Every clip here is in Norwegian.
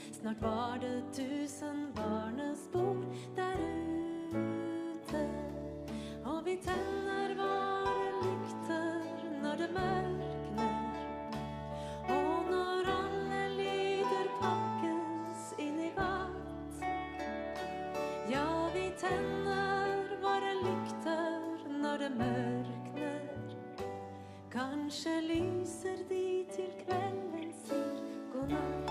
Snart var det 1000 barnesbord der ute. Og vi tenner våre lykter når det mørkner. Og når alle lyder pakkes inn i vatt. Ja, vi tenner våre lykter når det mørkner. Kanskje lyser de til kvelden sier god natt.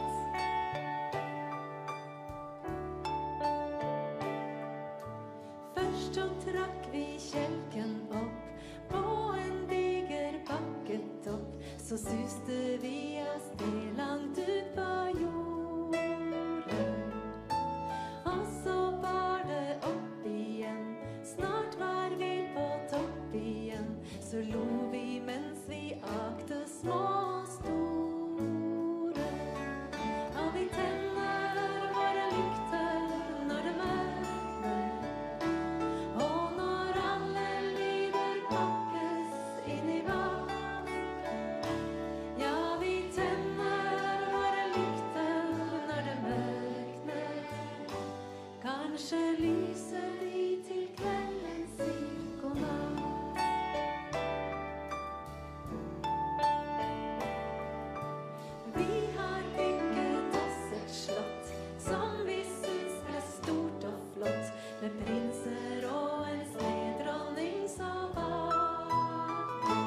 Først så trakk vi kjelken opp på en diger bakketopp. Så suste vi av sted langt ut på jorden. Og så var det opp igjen. Snart var vi på topp igjen. Så lo vi mens vi akte små og store. Og vi tenner våre lykter når det mørkner. Og når alle lyder pakkes inn i vatt. Ja, vi tenner våre lykter når det mørkner. Kanskje lyser de til kvelden sier god natt. Vi har bygget oss et slott som vi syns ble stort og flott, med prinser og en stedronning så vakker.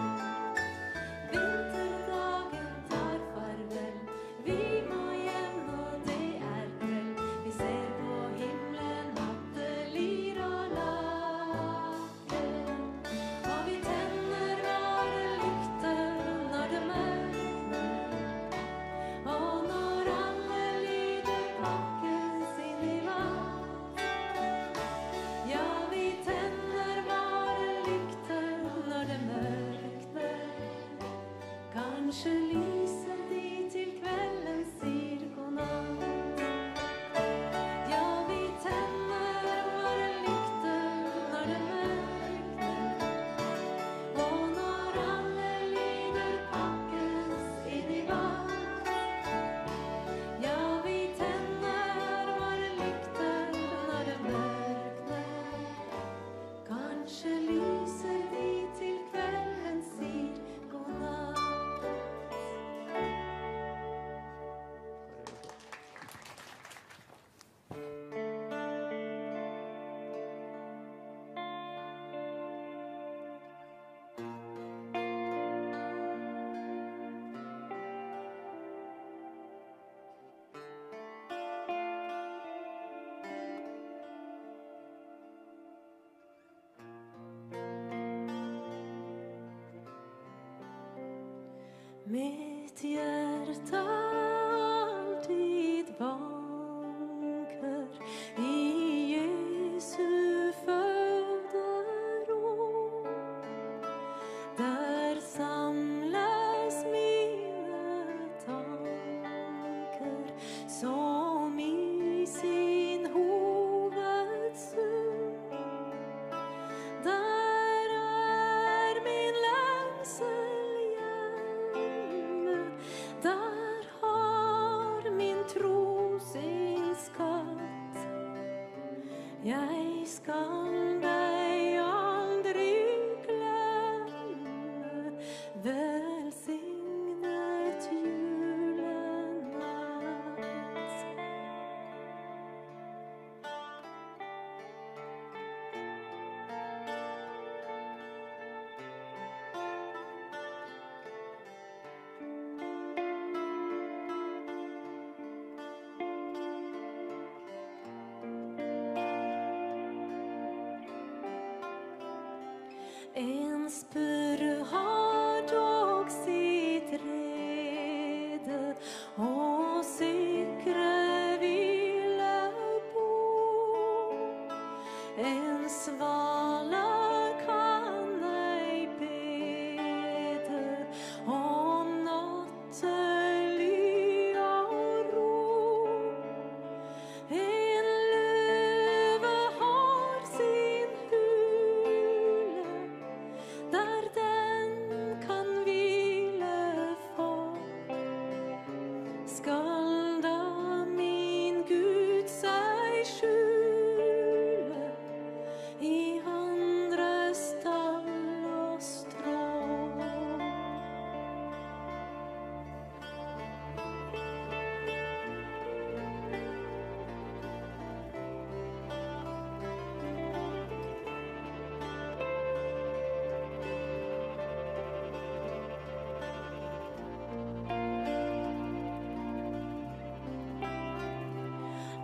Vinterdagen tar farvel, vi må hjem og det er kveld. Vi ser på himmelen at det lir og laker. Og vi tenner våre lykter når det mørkner. Og når alle lyder pakkes inn i vatt. Ja, vi tenner våre lykter når det mørkner. Kanskje lyser de til kvelden sier god natt. Ja, vi tenner våre lykter når det mørkner. Og når alle lyder pakkes inn i vatt. Ja, vi tenner våre lykter når det mørkner. Kanskje lyser de til kvelden sier god natt. Mitt hjerte alltid banker i Jesu føderom. Der samles mine tanker som i sin hovedsum. Der er min lengsel hjemme. Der har min tro sin skatt. Jeg skal deg aldri glemme. Velsignet julenatt.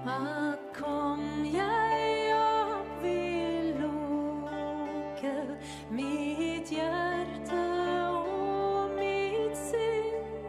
Kom jeg og vil lukke mitt hjerte og mitt sinn,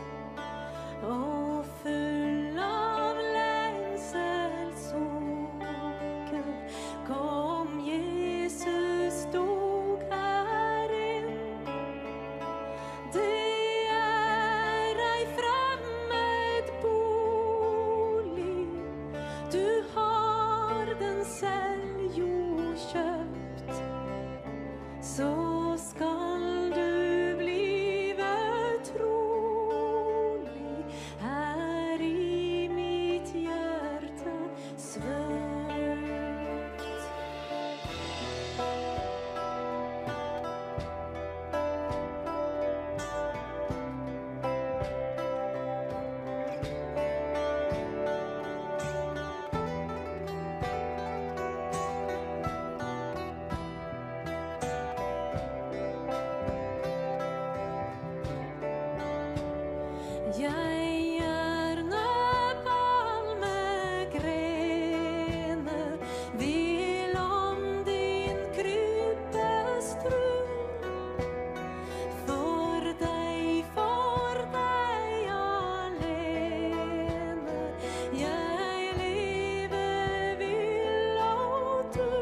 og full av lengsel sukker, kom Jesus stod her inn. Det ei fremmed bolig, du har den selv jo kjøpt, så skal du blive trolig her i mitt hjerte svøpt. Jeg gjerne palmegrene vil om din krype strun, for deg alene jeg leve vil og du.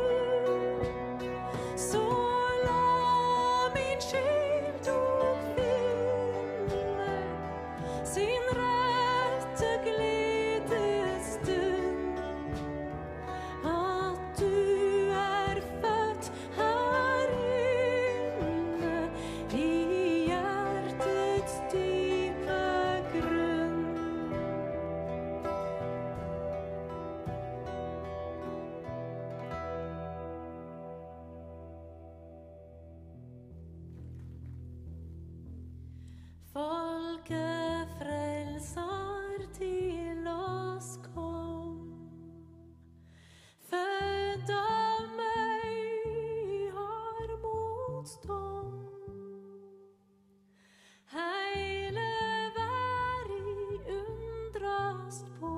Så la min sjel dog finne sin rette gledestund, at du født her inne i hjertets dype grunn. Folkefrelser til oss kom, født av meg har motstånd. Heile verden undrast på,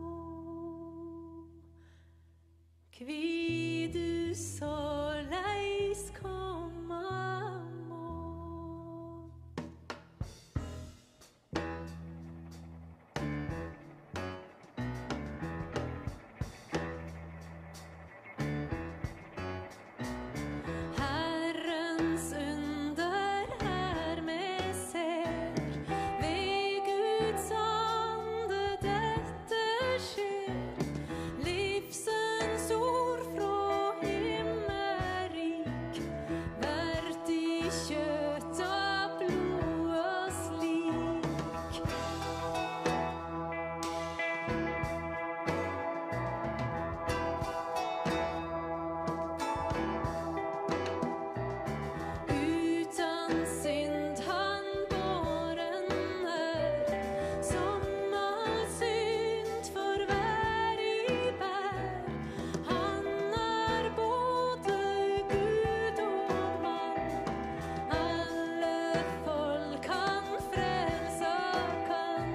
kvi du så leis komme må. Herrens under her med ser, ved Guds ande dette skjer. Livsens ord fra himmelrik, vert i kjøtt av blodet slik. Utan synd han båren som all synd for hver i bær. Han både Gud og mann, alle folk han frelsa kan.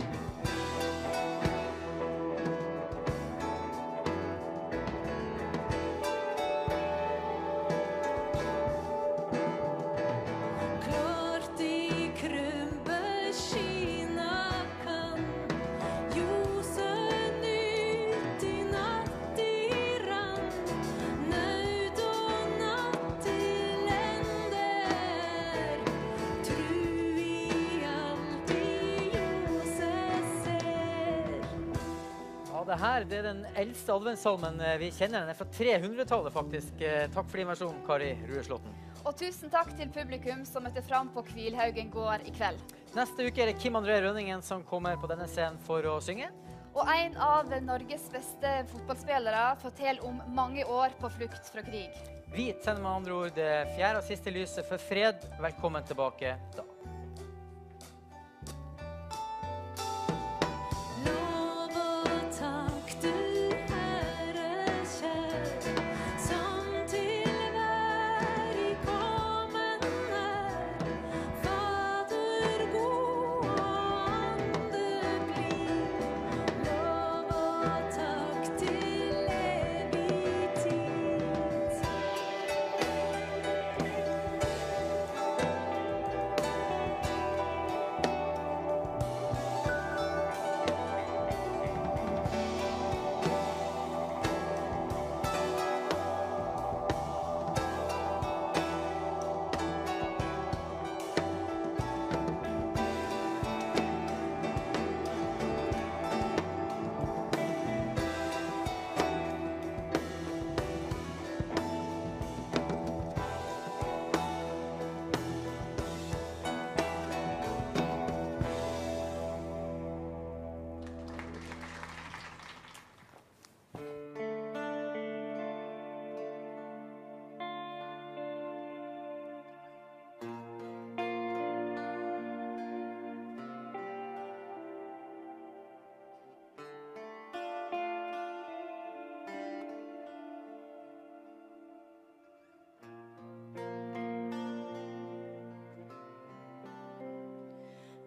Klart i krympe skina kan, ljose nytt i natt i rann, nød og natt elender, tru i alt i ljose ser. Ja, det her det er den eldste adventssalmen vi kjenner. Den er fra 300-tallet faktisk. Takk for din versjon, Kari Rueslåtten. Og tusen takk til publikum som møtte fram på Kvilhaugen gård i kveld. Neste uke er det Kim André Rønningen som kommer på denne scenen for å synge. Og en av Norges beste fotballspillere forteller om mange år på flukt fra krig. Vi tenner med andre ord det fjerde og siste lyset for fred. Velkommen tilbake da. Lov og takk du Herre kjær, som til hver i kommen Fader god og ande blid. Lov og takk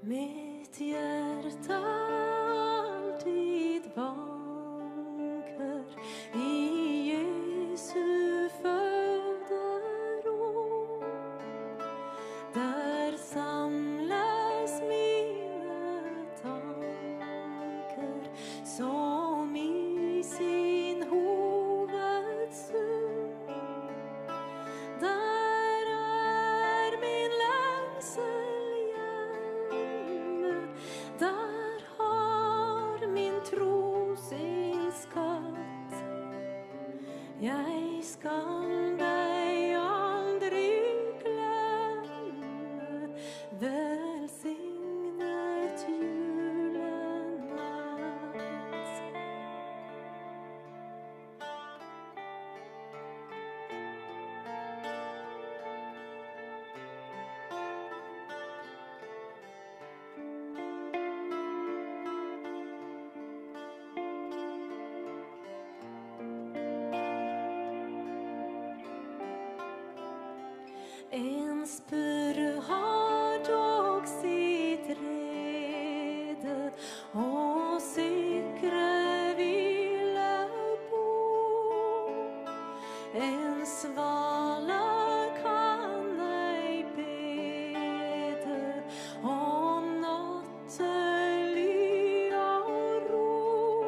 Mitt hjerte alltid vanker i Jesu føderom. Der samles mine tanker som i sin hovedsum. Der min lengsel hjemme, der har min tro sin skatt. Jeg skal deg aldri glemme, velsignet julenatt. En spurv har dog sitt rede og sikre hvilebo. En svale kan ei bede om nattely og ro.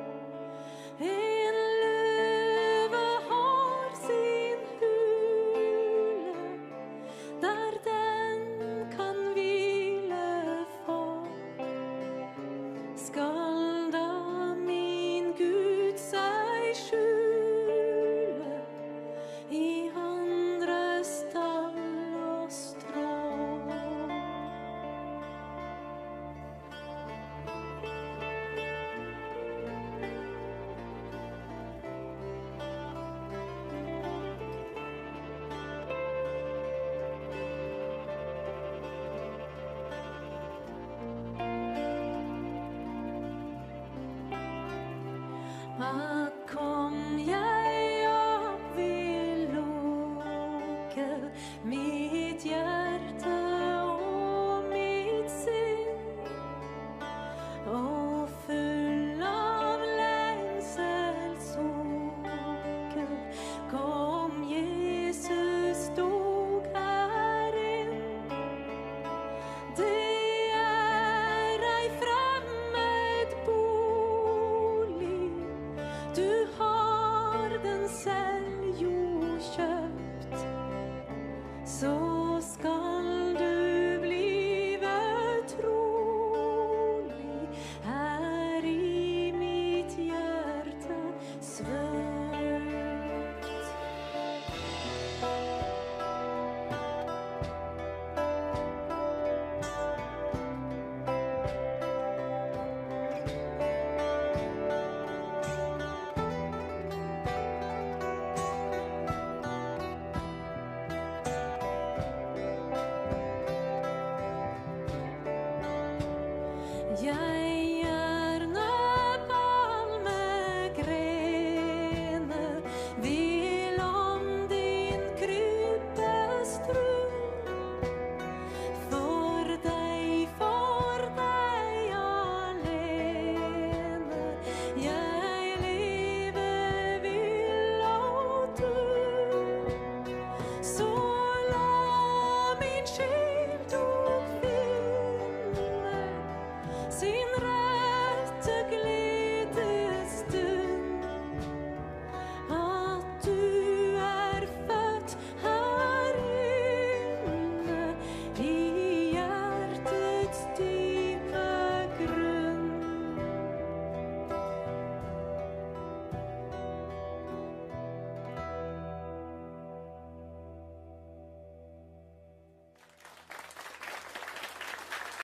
En løve har sin hule, der den kan hvile for. Skal da min Gud seg skjule i andre stall og strå? Kom jeg opp vil lukke mitt hjerte og mitt sinn, og full av lengselssukker kom Jesus dog her inn. Det ei fremmed bolig, du har den selv jo kjøpt, så skal du blive trolig her i mitt hjerte svøpt. Jeg